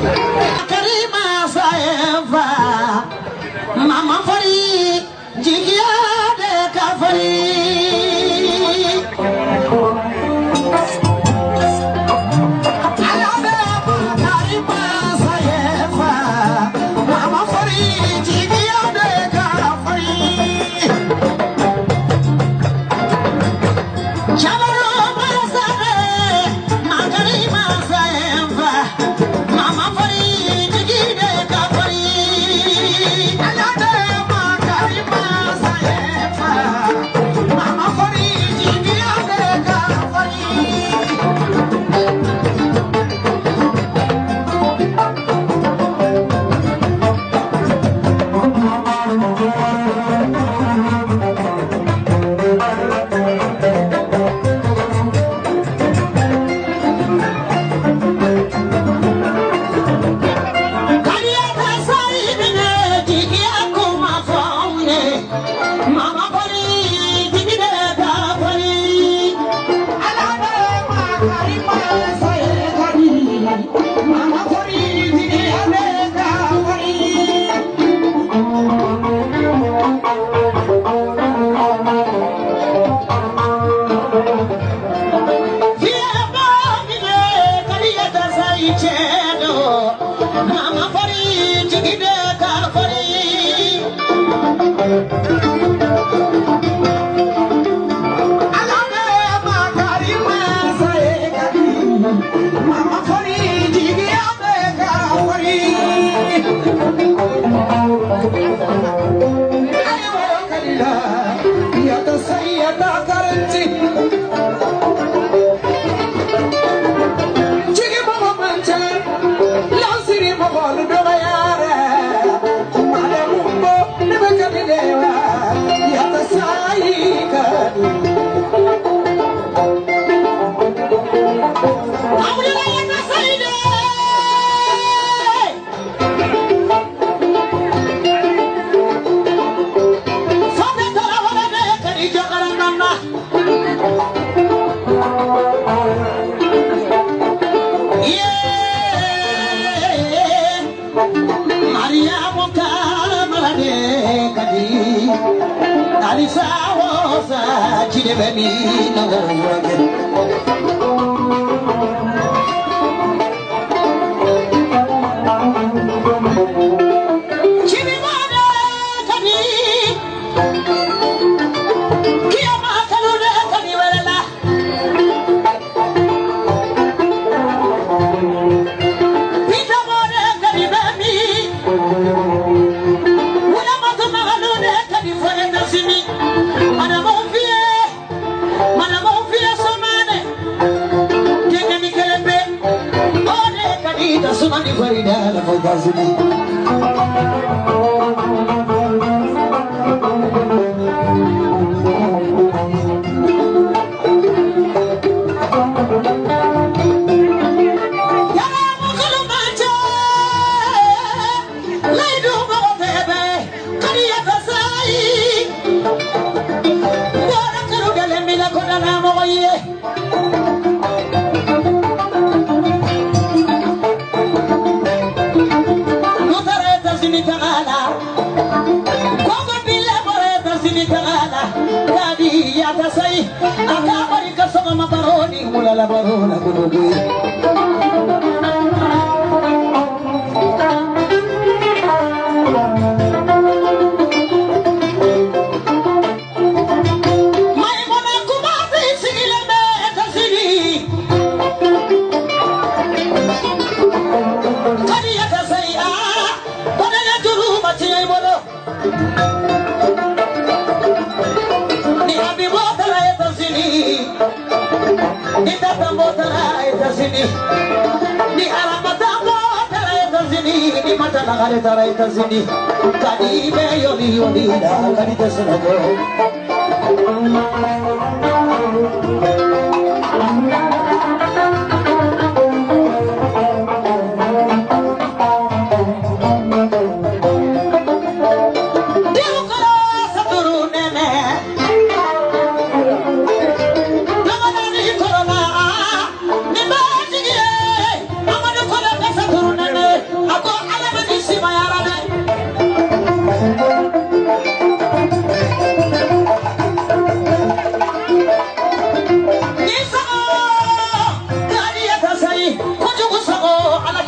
Karima Saeva Mama Fari Jigia de Kafari Karima Saeva Mama Fari Jigia de Kafari Chabaro Marasare Makarima Saeva Mama Fari Jigia de Kafari Alade Makarima Saeva Mama Fari Jigia de Kafari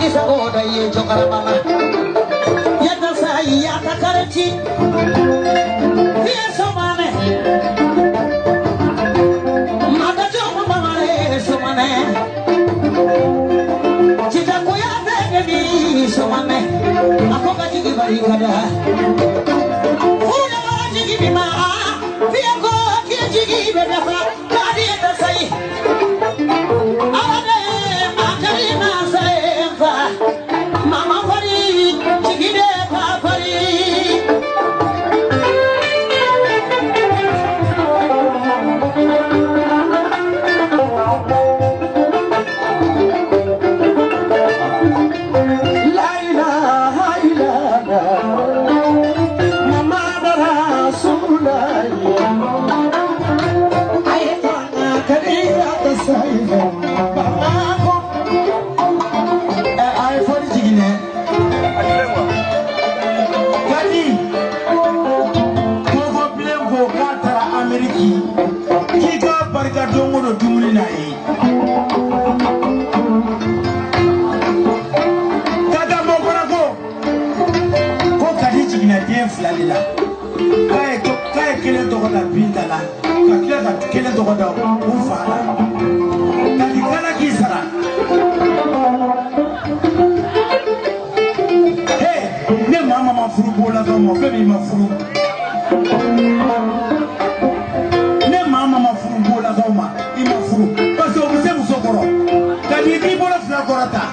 isa oda ye jokara mama yata sai yata karchi yeso mane mata joma mama so mane chita koya degi so mane akoga jigi bari kada una jigi bima via ko jigi bedafa kadi yata sai Mama Fari, Chigide Papari. Laila, Laila, Mama Rasulai. I want to get the same. Kika barka dongo no dumuni na yi kada mo ko kadi jigina den flalila kai kelen to da bintala ka kila ka kelen to da u fala kadi kala kisara hey ne mama ma furu bola do mo fe mi ma furu mama furu bola zoma ima furu parce que vous êtes musokoro kadi ki bola fla korata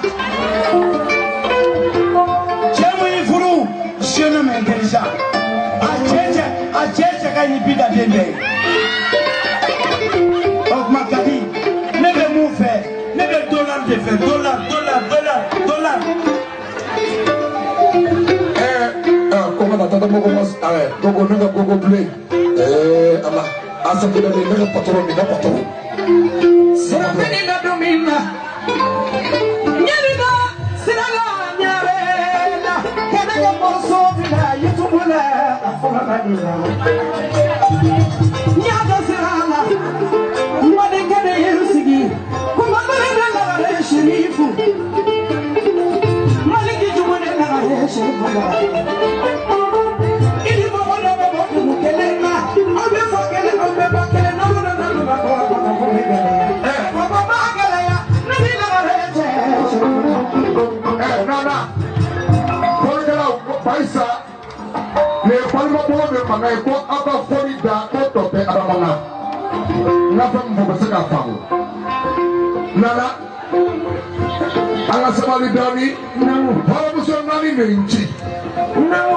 chemo ni furu jeune mais intelligent a cheche kani bida dembe ok makadi ne be mu fe ne be dollar de fe dollar comment attendre mon commence gogo nanga gogo blé ama asante de nanga patron ni patron sera fini na domina nyalina sera la nyarela kana ya morso bila yutubula afuna badina nyada sera la mwade kade yusigi kuma bana la la sherifu maliki jumone la la sherifu ili mwana baba mukelema obe fakele obe bakele no Paisa le palma bolo de mangai ko aba fori da ko tope adamana na fam bo se ka famu nana ala sabali dani namu bala muso nani ne nchi namu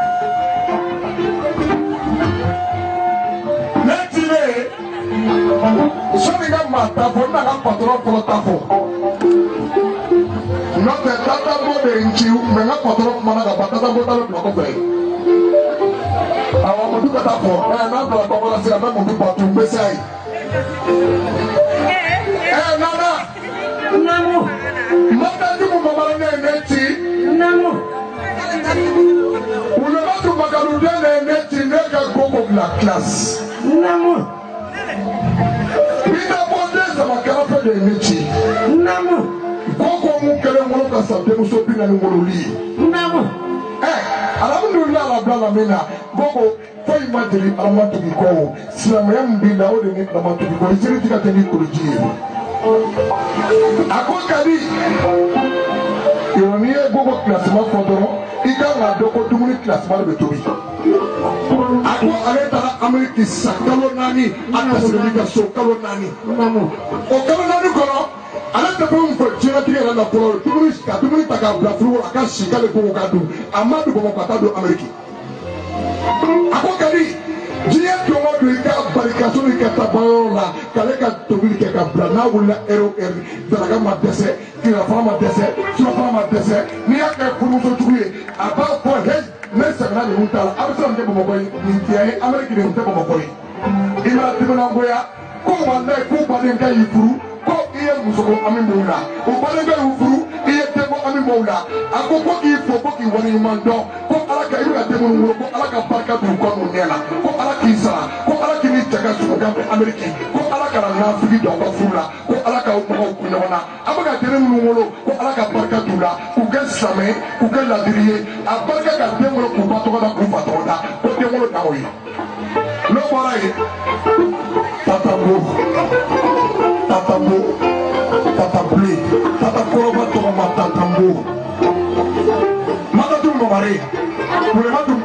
netire soninga mata fo na ka patron ko tafo no te tata bo de nchi me na patron mana ka patata bo talo ko fe awa mo duka tafo na do ko wala se na mo du patu mbesai nana namu mata di mo mama ne neti namu ulo ba tu magalu de neti ne ga gogo la classe namu bida bonde za makara fe de neti namu gogo mu kele mo ka sa de mo so bina ni mo li namu alhamdulillah la bla mina gogo fo imagine amatu ko silama yam bina o de ni amatu ko siri tika te ni kuruji akokadi ironi e gogo classement fodoro ika na doko dumuni classement be tobi ako areta ameriki sakalo nani atasiri ka so kalo nani namu o kalo nani kono ala te be un fo jina tigera na polo dumuni taka bla furu aka shikale ko kadu amadu ko kata do ameriki akokadi jiya tongo do ika barika so ika tabayola kale ka tobili ke ka bla na wula daga ma dese kila fama dese so fama dese ni aka kunu so tuye aba ko he me sagna ni mutala abso nge bo boy ni tiye ameriki ni mutaba bo boy ila tibuna ngoya ko wanda ko bade ngai yifuru ko iye musoko ami moula o bade ngai yifuru iye tebo ami moula akoko ki fo ko ki woni mando ko ala ka iru tebo ngoro ko ala ka barka du ko no nela ko ala ki sara ko ala ki ni taga su ko ameriki ko ala ka na figi do ko fula ko ala ka ka mɔgɔw kun ɲɔgɔn na an bɛ ka den minnu wolo ko ala ka barika t'u la k'u kɛ silamɛ k'u kɛ ladiri ye a barika ka den wolo k'u ba tɔgɔ da k'u fa tɔgɔ da ko den wolo t'aw ye n'o bɔra yen tatambo tatable tatakɔrɔba tɔgɔ ma tatambo matatu mɔmare wulematu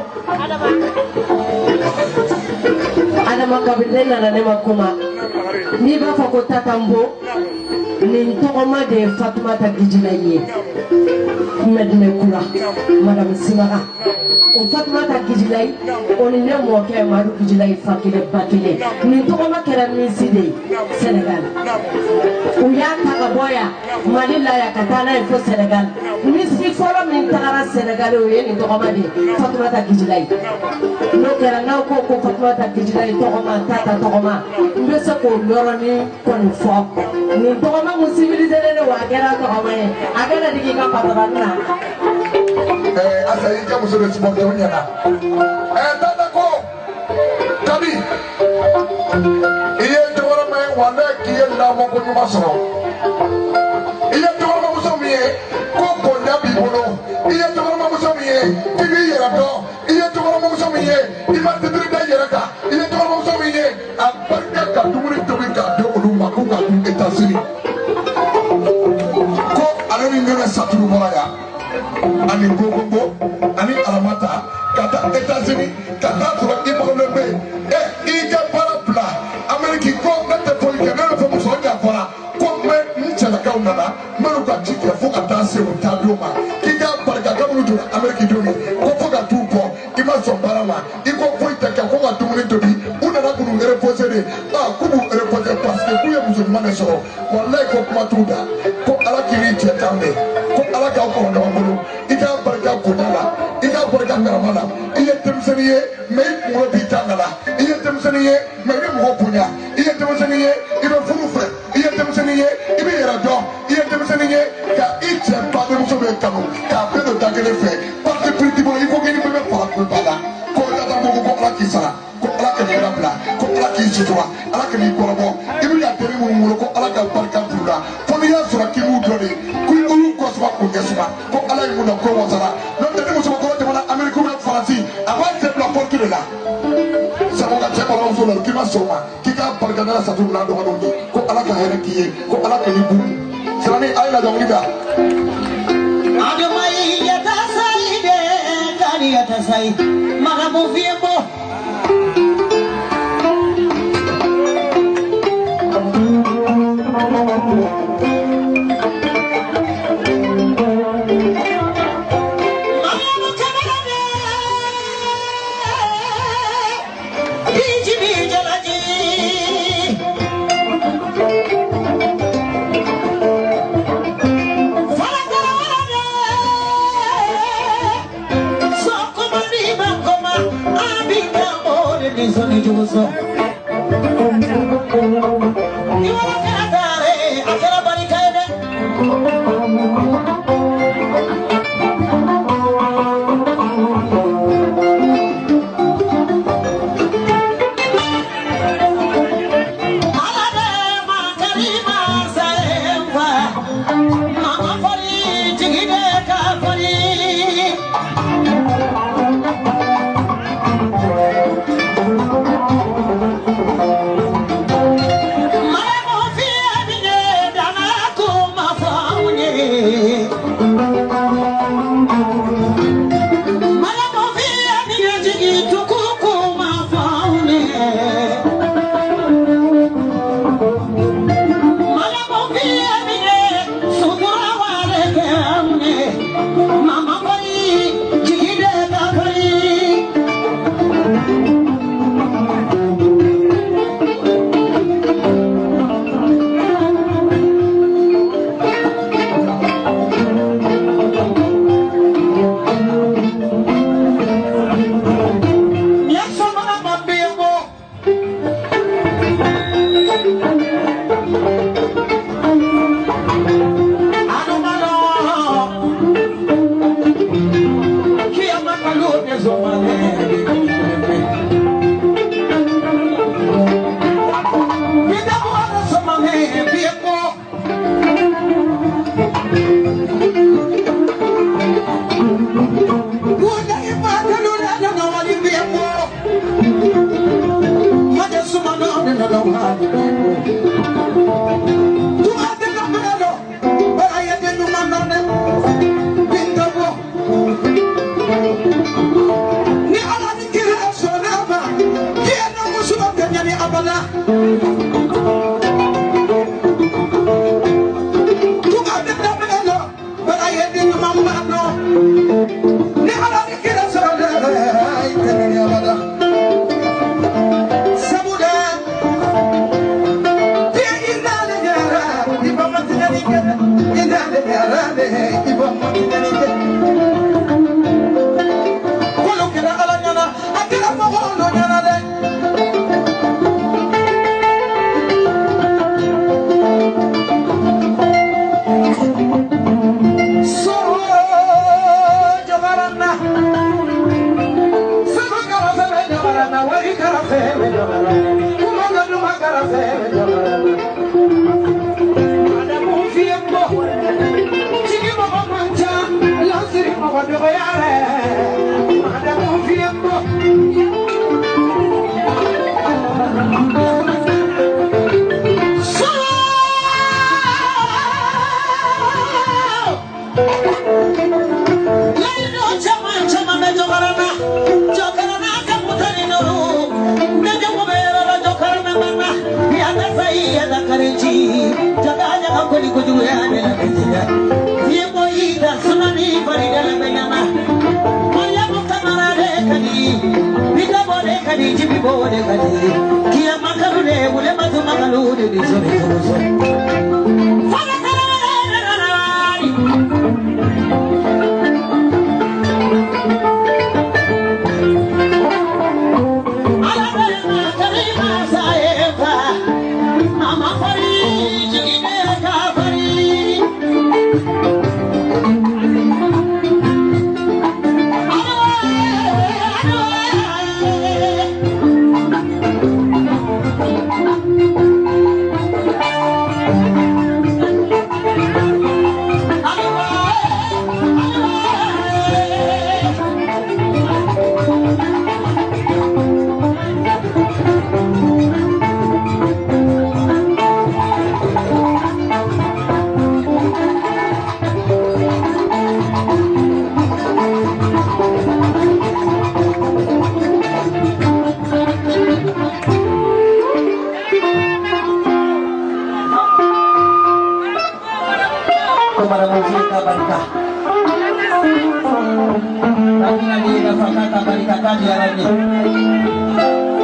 Adama kabile nana ne ma kuma n'i b'a fɔ ko tatambo nin tɔgɔma de ye Fatumata Gijila ye Medina Kura Madame Simaga o Fatumata Gijila o ni ne mɔkɛ Madu Gijila fa kelen ba kelen nin tɔgɔma kɛra minsi de ye Sénégal u y'a ta ka bɔ yan Mali la yan ka taa n'a ye fo Sénégal minsi fɔlɔ min tagara Sénégal o ye nin tɔgɔma de ye Fatumata Gijila ye n'o kɛra n'aw ko ko Fatumata Gijila ye tɔgɔma Tata tɔgɔma n bɛ se k'o yɔrɔnin kɔni fɔ nin tɔgɔma mun civilisé de wa a kɛra tɔgɔma ye a kana digi ka patron na. Asa yi kɛ muso de tuma bɛɛ o ɲɛna Tata ko Kabi i ye jɔyɔrɔma ye wala k'i ye lamɔ ko ɲuman sɔrɔ i ye jɔyɔrɔmamuso min ye ko bonya b'i bolo i ye jɔyɔrɔmamuso min ye k'i b'i yɛrɛ dɔn i ye jɔyɔrɔmamuso min ye i ma titiri da i yɛrɛ kan i ye jɔyɔrɔmamuso min ye a barika ka dumuni tobi k'a di olu ma k'u ka dun États-Unis ko ale min bɛ saturu bɔra yan ani Gogongo ani Alamata ka taa États-Unis ka taa sɔrɔ i bɔlen bɛ i ka baara bila Amérique ko ne tɛ foyi kɛ ne bɛ fɔ muso ɲafɔra ko n cɛlakaw nana n bɛ n'u ka ci kɛ fo ka taa se u taa don ma k'i ka barika kabini donna Amérique don ko fo ka t'u bɔ i ma sɔn baara ma i ko foyi tɛ kɛ ko ka dumuni tobi u nana k'u reposer de k'u b'u reposer parce que k'u ye muso ɲuman de sɔrɔ walayi ko kuma t'u da ko ala k'i ni cɛ kan mɛn ko ala k'aw kɔrɔ ɲɔgɔn bolo i ka barika bonya la i ka barika karama la i ye denmisɛnnin ye mais i kunkolo b'i ta la i ye denmisɛnnin ye mais i bɛ mɔgɔ bonya i ye denmisɛnnin ye i bɛ furu fɛ i ye denmisɛnnin ye i bɛ yɛrɛ dɔn i ye denmisɛnnin ye ka i cɛ badenmuso bɛ kanu k'a bɛɛ don da kelen fɛ parti politique bolo i ko k'i ni bɛɛ bɛ fara kun ba la ko Tata ko ala k'i sara ko ala ka ɲɛda bila ko ala k'i sutura ala ka n'i kɔrɔbɔ i bɛ ka teri minnu wolo ko ala ka barika t'u la fo n'i y'a sɔrɔ k'i b'u dɔ de ko olu kɔsɔba k'u ɲɛsuma ko ala ye mun na ko wasara n'o tɛ ni musokɔrɔba jamana Amérique bɛ Faransi a b'a cɛ bila porte de la sabu ka cɛ balimamuso la k'i ma sɔn o ma k'i ka barika n'a satu bila dɔgɔninw ye ko ala ka hɛrɛ k'i ye ko ala ka n'i buru sirani a ye lajɔnkili da. Adama yata sai de kari yata sai magamu fiembo Sonny Juso. You are a barricade. Mama Kami lagi nafakata barikatan ya Rabbi.